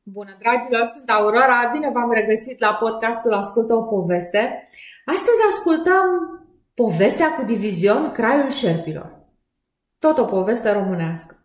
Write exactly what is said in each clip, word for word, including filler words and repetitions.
Bună, dragilor, sunt Aurora, bine v-am regăsit la podcastul Ascultă o poveste. Astăzi ascultăm povestea cu divizion Craiul Șerpilor. Tot o poveste românească.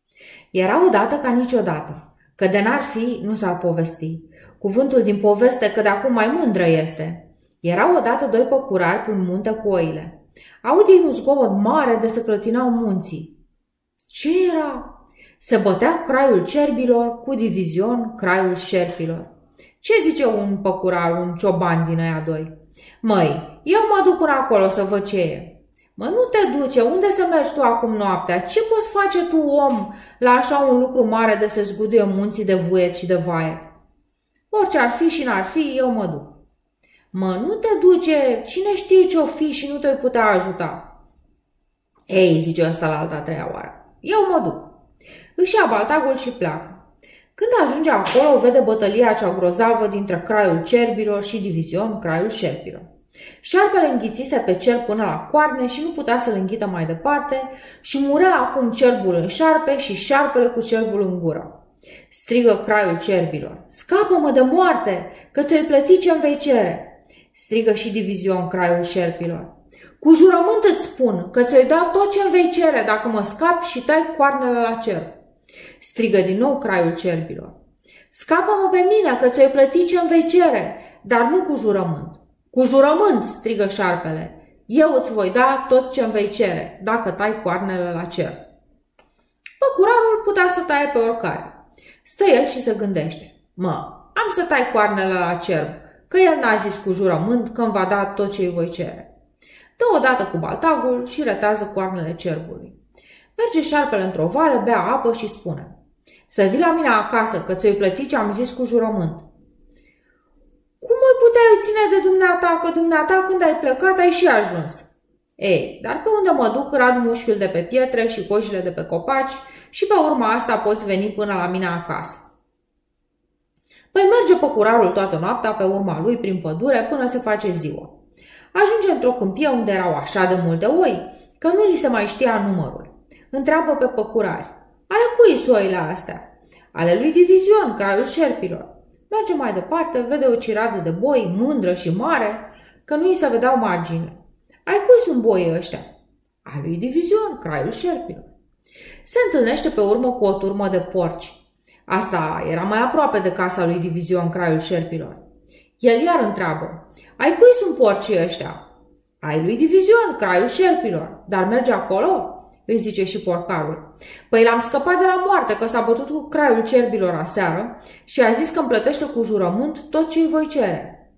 Era odată ca niciodată, că de n-ar fi, nu s-ar povesti. Cuvântul din poveste că de acum mai mândră este. Erau odată doi păcurari pe un munte cu oile. Aud ei un zgomot mare de se clătinau munții. Ce era? Se bătea Craiul Cerbilor cu divizion Craiul Șerpilor. Ce zice un păcurar, un cioban din aia doi? Măi, eu mă duc până acolo să văd ce e. Mă, nu te duce, unde să mergi tu acum noaptea? Ce poți face tu, om, la așa un lucru mare de se zguduie munții de vuiet și de vaiet? Orice ar fi și n-ar fi, eu mă duc. Mă, nu te duce, cine știe ce-o fi și nu te-o putea ajuta? Ei, zice ăsta la alta treia oară, eu mă duc. Își ia baltagul și pleacă. Când ajunge acolo, vede bătălia cea grozavă dintre Craiul Cerbilor și divizion Craiul Șerpilor. Șarpele înghițise pe cer până la coarne și nu putea să-l înghită mai departe și murea acum cerbul în șarpe și șarpele cu cerbul în gură. Strigă Craiul Cerbilor, scapă-mă de moarte, că ți-o-i plăti ce-mi vei cere. Strigă și divizion Craiul Șerpilor. Cu jurământ îți spun că ți-o-i da tot ce-mi vei cere dacă mă scapi și tai coarnele la cer. Strigă din nou Craiul Cerbilor. Scapă-mă pe mine că ți-o-i plăti ce-mi vei cere, dar nu cu jurământ. Cu jurământ, strigă șarpele, eu îți voi da tot ce-mi vei cere, dacă tai coarnele la cer. Păcurarul putea să taie pe oricare. Stă el și se gândește. Mă, am să tai coarnele la cerb, că el n-a zis cu jurământ că îmi va da tot ce îi voi cere. Dă odată cu baltagul și retează coarnele cerbului. Merge șarpele într-o vale, bea apă și spune: să vii la mine acasă, că ți-o-i plăti ce am zis cu jurământ. Cum îi puteai ține de dumneata, că dumneata când ai plecat ai și ajuns? Ei, dar pe unde mă duc rad mușchiul de pe pietre și cojile de pe copaci și pe urma asta poți veni până la mine acasă. Păi merge păcurarul toată noaptea pe urma lui prin pădure până se face ziua. Ajunge într-o câmpie unde erau așa de multe oi că nu li se mai știa numărul. Întreabă pe păcurari: ale cui sunt oile astea? Ale lui Divizion, Craiul Șerpilor. Merge mai departe, vede o ciradă de boi, mândră și mare, că nu îi se vedeau marginile. Ai cui sunt boii ăștia? A lui Divizion, Craiul Șerpilor. Se întâlnește pe urmă cu o turmă de porci. Asta era mai aproape de casa lui Divizion, Craiul Șerpilor. El iar întreabă: ai cui sunt porcii ăștia? Ai lui Divizion, Craiul Șerpilor. Dar merge acolo? Îi zice și porcarul. Păi l-am scăpat de la moarte, că s-a bătut cu Craiul Cerbilor aseară și a zis că îmi plătește cu jurământ tot ce îi voi cere.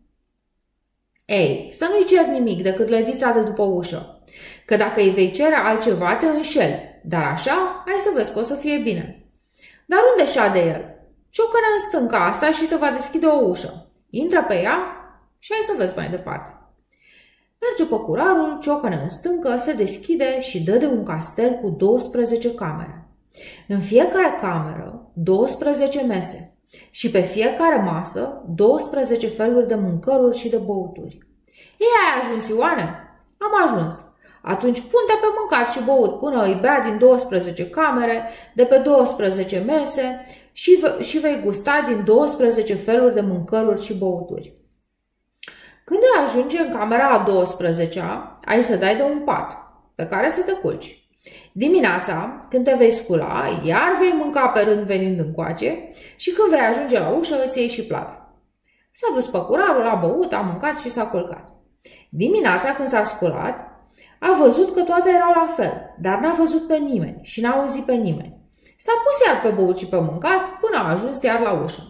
Ei, să nu-i cer nimic decât lădița de după ușă, că dacă îi vei cere altceva te înșeli, dar așa hai să vezi că o să fie bine. Dar unde șade el? Ciocăne în stânca asta și se va deschide o ușă. Intră pe ea și hai să vezi mai departe. Merge păcurarul, ciocăne în stâncă, se deschide și dă de un castel cu douăsprezece camere. În fiecare cameră, douăsprezece mese și pe fiecare masă, douăsprezece feluri de mâncăruri și de băuturi. Ei, ai ajuns, Ioane? Am ajuns. Atunci pun-te pe mâncat și băut până îi bea din douăsprezece camere, de pe douăsprezece mese și, și vei gusta din douăsprezece feluri de mâncăruri și băuturi. Când îi ajunge în camera a douăsprezecea, ai să dai de un pat pe care să te culci. Dimineața, când te vei scula, iar vei mânca pe rând venind încoace și când vei ajunge la ușă îți iei și plata. S-a dus păcurarul, a băut, a mâncat și s-a culcat. Dimineața, când s-a sculat, a văzut că toate erau la fel, dar n-a văzut pe nimeni și n-a auzit pe nimeni. S-a pus iar pe băut și pe mâncat până a ajuns iar la ușă.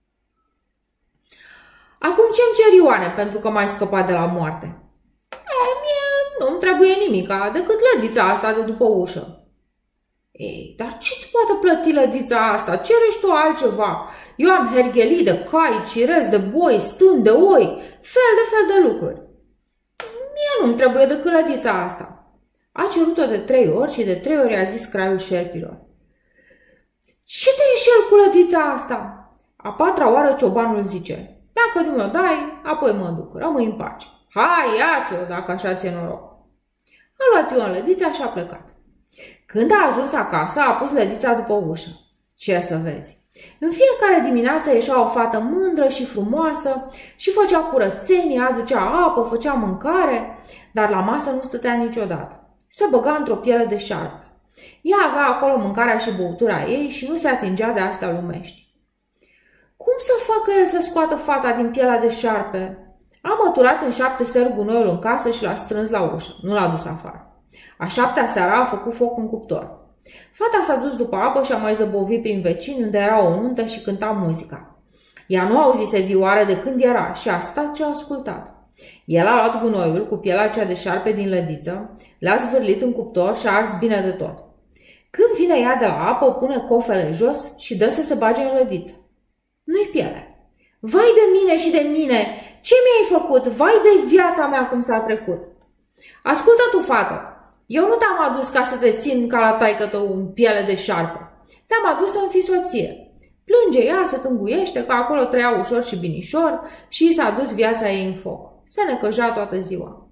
Acum ce-mi cer, Ioane, pentru că m-ai scăpat de la moarte? E, mie nu-mi trebuie nimica decât lădița asta de după ușă. Ei, dar ce-ți poate plăti lădița asta? Cerești tu altceva. Eu am herghelii de cai, cirezi de boi, stâni de oi, fel de fel de lucruri. Mie nu-mi trebuie decât lădița asta. A cerut-o de trei ori și de trei ori a zis Craiul Șerpilor: ce te înșel cu lădița asta? A patra oară ciobanul zice: dacă nu mi-o dai, apoi mă duc, rămâi în pace. Hai, ia-ți-o, dacă așa ți-e noroc. A luat Ion lădița și a plecat. Când a ajuns acasă, a pus lădița după ușă. Ce să vezi? În fiecare dimineață ieșea o fată mândră și frumoasă și făcea curățenie, aducea apă, făcea mâncare, dar la masă nu stătea niciodată. Se băga într-o piele de șarpe. Ea avea acolo mâncarea și băutura ei și nu se atingea de astea lumești. Cum să facă el să scoată fata din pielea de șarpe? A măturat în șapte seri gunoiul în casă și l-a strâns la ușă. Nu l-a dus afară. A șaptea seară a făcut foc în cuptor. Fata s-a dus după apă și a mai zăbovit prin vecini unde era o nuntă și cânta muzica. Ea nu auzise vioară de când era și a stat și a ascultat. El a luat gunoiul cu pielea cea de șarpe din lădiță, l-a zvârlit în cuptor și a ars bine de tot. Când vine ea de la apă, pune cofele jos și dă să se bage în lădiță. Nu-i piele. Vai de mine și de mine! Ce mi-ai făcut? Vai de viața mea cum s-a trecut! Ascultă tu, fată! Eu nu te-am adus ca să te țin ca la taică-tău în piele de șarpe. Te-am adus să-mi fii soție. Plânge ea, se tânguiește că acolo trăia ușor și binișor și i s-a dus viața ei în foc. Se necăja toată ziua.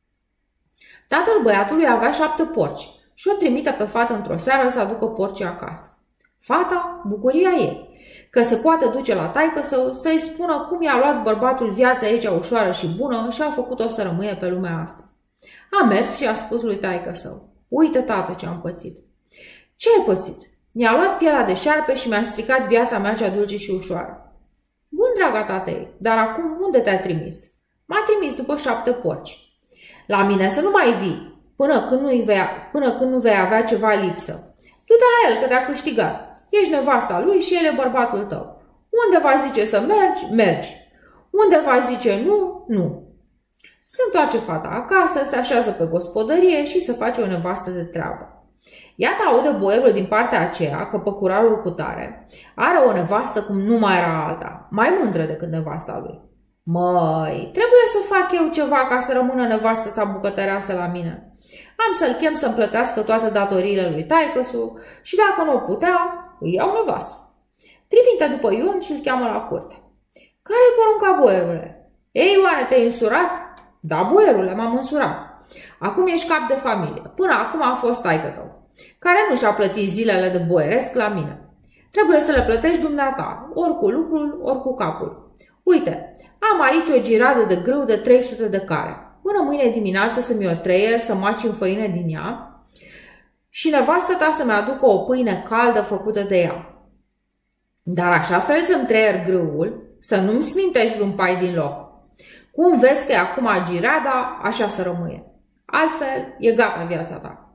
Tatăl băiatului avea șapte porci și o trimite pe fată într-o seară să aducă porcii acasă. Fata, bucuria ei, că se poate duce la taică-său să-i spună cum i-a luat bărbatul viața aici ușoară și bună și a făcut-o să rămâie pe lumea asta. A mers și a spus lui taică-său: uite, tată, ce am pățit. Ce ai pățit? Mi-a luat pielea de șarpe și mi-a stricat viața mea cea dulce și ușoară. Bun, draga tatei, dar acum unde te-a trimis? M-a trimis după șapte porci. La mine să nu mai vii, până când nu, vei, până când nu vei avea ceva lipsă. Du-te la el, că te-a câștigat. Ești nevasta lui și el e bărbatul tău. Unde va zice să mergi, mergi. Unde va zice nu, nu. Se întoarce fata acasă, se așează pe gospodărie și se face o nevastă de treabă. Iată aude boierul din partea aceea că păcurarul cutare are o nevastă cum nu mai era alta, mai mândră decât nevasta lui. Măi, trebuie să fac eu ceva ca să rămână nevastă sa bucătăreasă la mine. Am să-l chem să-mi plătească toate datoriile lui taică-su și dacă nu o putea, îi iau nevastă. Trimite după Ion și îl cheamă la curte. Care-i porunca, boierule? Ei, oare te-ai însurat? Da, boierule, m-am însurat. Acum ești cap de familie. Până acum a fost taică-tău, care nu și-a plătit zilele de boieresc la mine. Trebuie să le plătești dumneata, ori cu lucrul, ori cu capul. Uite, am aici o giradă de grâu de trei sute de care. Până mâine dimineață să-mi o treier, să maci în făină din ea și nevastă ta să-mi aducă o pâine caldă făcută de ea. Dar așa fel să-mi treier grâul, să nu-mi smintești vreun pai din loc. Cum vezi că e acum girada, așa să rămâie. Altfel, e gata viața ta.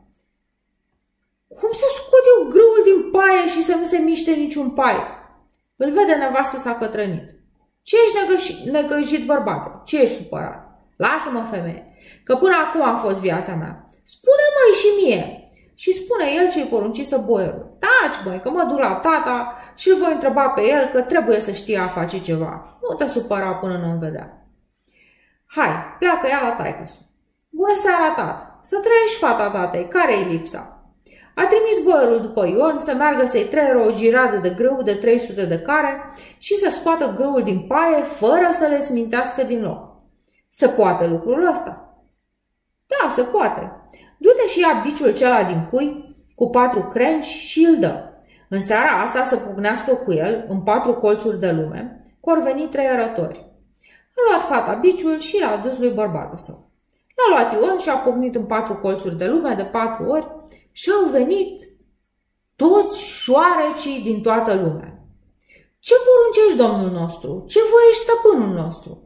Cum să scot eu grâul din paie și să nu se miște niciun pai? Îl vede nevastă s-a cătrănit. Ce ești negăjit, negăjit, bărbate? Ce ești supărat? Lasă-mă, femeie, că până acum a fost viața mea. Spune-mă și mie. Și spune el ce-i poruncisă boierul. Taci, băi, că mă duc la tata și îl voi întreba pe el că trebuie să știe a face ceva. Nu te supăra până nu-mi vedea. Hai, pleacă ea la taică-su. Bună seara, tată. Să trăiești, fata tatei. Care-i lipsa? A trimis boierul după Ion să meargă să-i treieră o giradă de grâu de trei sute de care și să scoată grâul din paie fără să le smintească din loc. Se poate lucrul ăsta? Da, se poate. Du-te și ia biciul cela din cui cu patru crengi și îl dă. În seara asta să pugnească cu el în patru colțuri de lume, că or veni treierători. A luat fata biciul și l-a dus lui bărbatul său. L-a luat Ion și a pocnit în patru colțuri de lume de patru ori și au venit toți șoarecii din toată lumea. Ce poruncești, domnul nostru? Ce voiești, stăpânul nostru?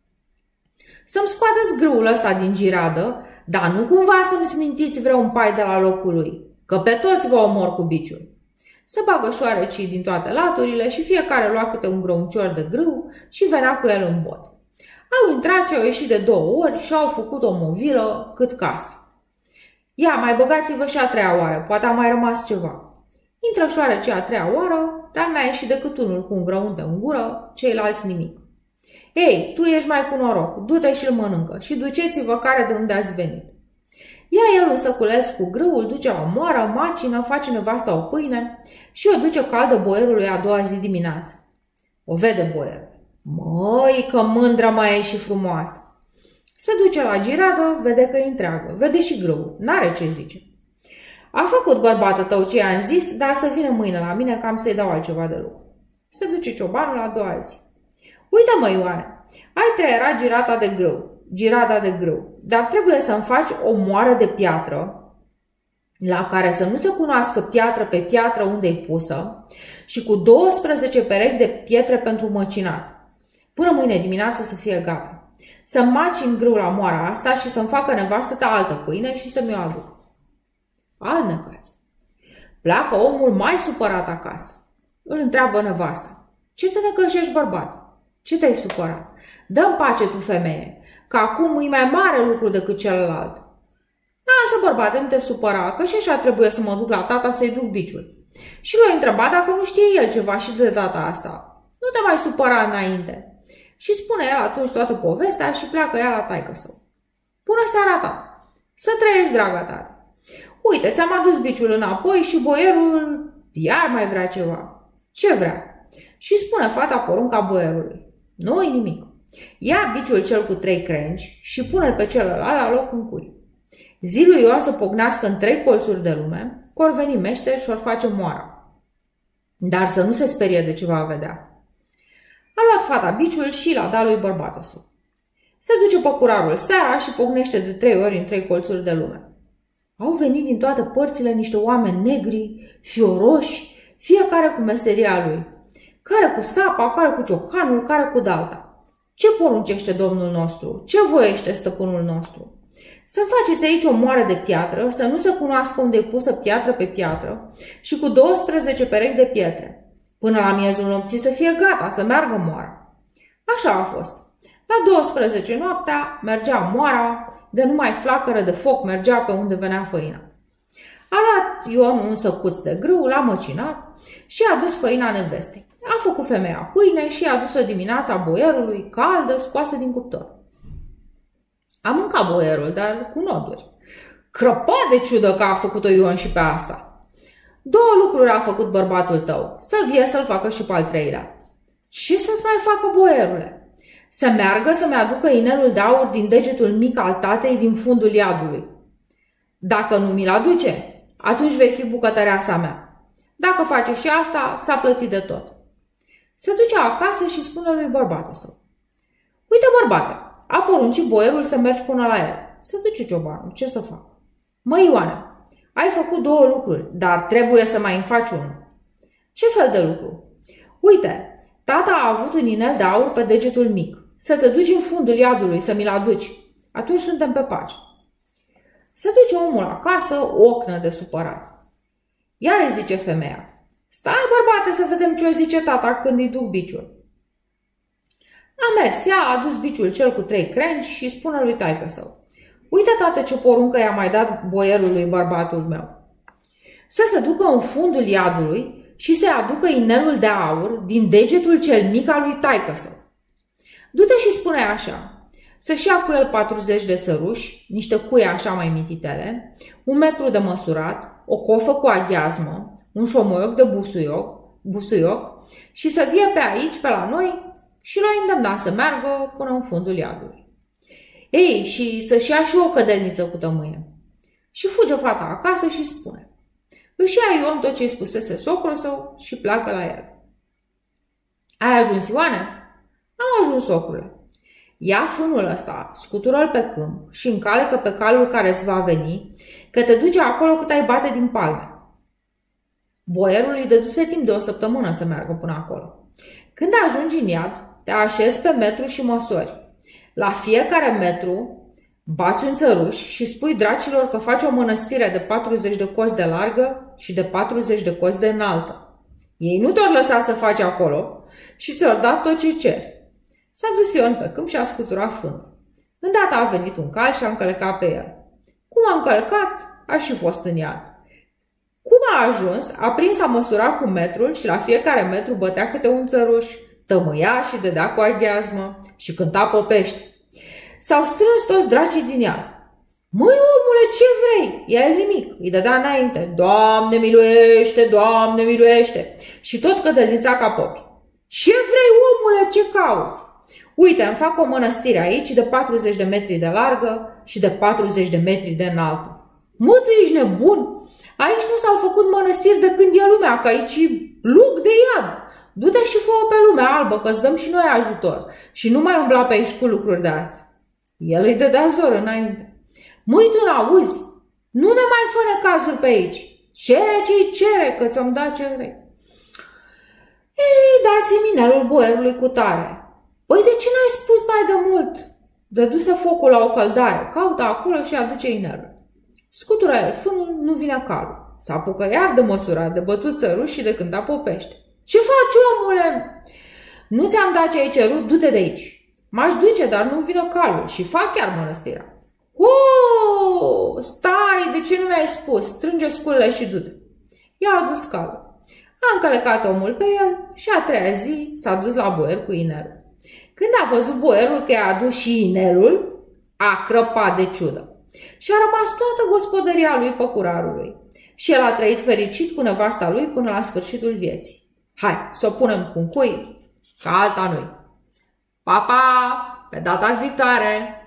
Să-mi scoateți grâul ăsta din giradă, dar nu cumva să-mi smintiți vreun pai de la locul lui, că pe toți vă omor cu biciul. Se bagă șoarecii din toate laturile și fiecare lua câte un grăuncior de grâu și venea cu el în bot. Au intrat și au ieșit de două ori și au făcut o movilă cât casă. Ia, mai băgați-vă și a treia oară, poate a mai rămas ceva. Intră șoarecii a treia oară, dar n-a ieșit decât unul cu un grăunte în gură, ceilalți nimic. Ei, tu ești mai cu noroc, du-te și-l mănâncă și duceți-vă care de unde ați venit. Ia el un săculeț cu grâul, duce la moară, macină, face nevasta o pâine și o duce caldă boierului a doua zi dimineață. O vede boierul. Măi, că mândră mai e și frumoasă. Se duce la giradă, vede că e întreagă, vede și grâul, n-are ce zice. A făcut bărbatul tău ce i-am zis, dar să vină mâine la mine că am să-i dau altceva de lucru. Se duce ciobanul a doua zi. Uite mă, Ioane, ai trăierat girata de grâu, girada de grâu, dar trebuie să-mi faci o moară de piatră la care să nu se cunoască piatră pe piatră unde-i pusă și cu douăsprezece perechi de pietre pentru măcinat. Până mâine dimineață să fie gata. Să-mi maci în grâu la moara asta și să-mi facă nevastă ta altă pâine și să mi-o aduc. Alt necaz. Pleacă omul mai supărat acasă. Îl întreabă nevasta. Ce te necășești, bărbat? Ce te-ai supărat? Dă-mi pace tu, femeie, că acum e mai mare lucru decât celălalt. Lasă, bărbate, nu te supăra, că și așa trebuie să mă duc la tata să-i duc biciul. Și l-a întrebat dacă nu știe el ceva și de data asta. Nu te mai supăra înainte. Și spune el atunci toată povestea și pleacă ea la taică-său. Bună seara, tată! Să trăiești, draga tată! Uite, ți-am adus biciul înapoi și boierul iar mai vrea ceva. Ce vrea? Și spune fata porunca boierului. Nu-i nimic. Ia biciul cel cu trei crengi și pune-l pe celălalt la loc în cui. Zi lui Ion să pocnească în trei colțuri de lume, că or veni meșteri și or face moara. Dar să nu se sperie de ce va vedea. A luat fata biciul și l-a dat lui bărbatul său. Se duce păcurarul seara și pocnește de trei ori în trei colțuri de lume. Au venit din toate părțile niște oameni negri, fioroși, fiecare cu meseria lui. Care cu sapa, care cu ciocanul, care cu dalta. Ce poruncește Domnul nostru? Ce voiește stăpânul nostru? Să-mi faceți aici o moară de piatră, să nu se cunoască unde e pusă piatră pe piatră și cu douăsprezece perechi de pietre. Până la miezul nopții să fie gata, să meargă moara. Așa a fost. La douăsprezece noaptea mergea moara, de numai flacără de foc mergea pe unde venea făina. A luat Ion un săcuț de grâu, l-a măcinat și a dus făina nevestei. A făcut femeia pâine și a dus-o dimineața boierului, caldă, scoasă din cuptor. A mâncat boierul, dar cu noduri. Crăpat de ciudă că a făcut-o Ion și pe asta. Două lucruri a făcut bărbatul tău, să vie să-l facă și pe al treilea. Ce să-ți mai facă, boierule? Să meargă să-mi aducă inelul de aur din degetul mic al tatei din fundul iadului. Dacă nu mi-l aduce, atunci vei fi bucătăreasa mea. Dacă face și asta, s-a plătit de tot. Se duce acasă și spune lui bărbatul său. Uite, bărbate, a poruncit boierul să mergi până la el. Se duce ciobanul, ce să fac? Măi, Ioane, ai făcut două lucruri, dar trebuie să mai îmi faci unul. Ce fel de lucru? Uite, tata a avut un inel de aur pe degetul mic. Să te duci în fundul iadului, să mi-l aduci. Atunci suntem pe pace. Se duce omul acasă, ocnă de supărat. Iar îi zice femeia. Stai, bărbate, să vedem ce o zice tata când îi duc biciul. A mers, ea a adus biciul cel cu trei crengi și spune lui taică său. Uite, tată, ce poruncă i-a mai dat boierului bărbatul meu. Să se ducă în fundul iadului și să-i aducă inelul de aur din degetul cel mic al lui taică său. Du-te și spune așa, să-și ia cu el patruzeci de țăruși, niște cuie așa mai mititele, un metru de măsurat, o cofă cu aghiazmă, un șomoioc de busuioc, busuioc și să vie pe aici, pe la noi, și l-a îndemnat să meargă până în fundul iadului. Ei, și să-și ia și o cădelniță cu tămâie. Și fuge fata acasă și spune. Își ia Ion tot ce-i spusese socrul său și pleacă la el. Ai ajuns, Ioane? Am ajuns, socrule. Ia fânul ăsta, scutură-l pe câmp și încalecă pe calul care îți va veni, că te duce acolo cât ai bate din palme. Boierul îi dăduse timp de o săptămână să meargă până acolo. Când ajungi în iad, te așezi pe metru și măsori. La fiecare metru bați un țăruș și spui dracilor că faci o mănăstire de patruzeci de cozi de largă și de patruzeci de cozi de înaltă. Ei nu te-or lăsa să faci acolo și ți-or dat tot ce ceri. S-a dus Ion pe câmp și a scuturat fânul. Îndată a venit un cal și a încălecat pe el. Cum a încălecat, a și fost în iad. Cum a ajuns, a prins a măsura cu metrul și la fiecare metru bătea câte un țăruș, tămâia și dădea cu aghiazmă și cânta popești. S-au strâns toți dracii din iad. Măi, omule, ce vrei? El nimic. Îi dădea înainte. Doamne miluiește, Doamne miluiește. Și tot cădălnița ca popi. Ce vrei, omule, ce cauți? Uite, îmi fac o mănăstire aici de patruzeci de metri de largă și de patruzeci de metri de înaltă. Mă, tu ești nebun? Aici nu s-au făcut mănăstiri de când e lumea, că aici e lug de iad. du-te și fă-o pe lumea albă, că-ți dăm și noi ajutor. Și nu mai umbla pe aici cu lucruri de astea. El îi dădea zor înainte. Măi, tu n-auzi? Nu ne mai fă necazuri pe aici. Cere ce-i cere, că ți-om da ce vrei. Ei, dați-mi inelul boierului cu tare. Păi de ce n-ai spus mai de mult? Dăduse focul la o căldare, caută acolo și aduce inelul. Scutură el fânul, nu vine calul. S-apucă iar de măsurat, de bătut săruș și de cânta popește. Ce faci, omule? Nu ți-am dat ce ai cerut, du-te de aici. M-aș duce, dar nu vine calul și fac chiar mănăstirea. O, stai, de ce nu mi-ai spus? Strânge sculele și du-te. I-a adus calul. A încălecat omul pe el și a treia zi s-a dus la boier cu inelul. Când a văzut boierul că i-a adus și inelul, a crăpat de ciudă. Și a rămas toată gospodăria lui păcurarului. Și el a trăit fericit cu nevasta lui până la sfârșitul vieții. Hai, să o punem cu un cui, ca alta nu-i. Pa, pa! Pe data viitoare!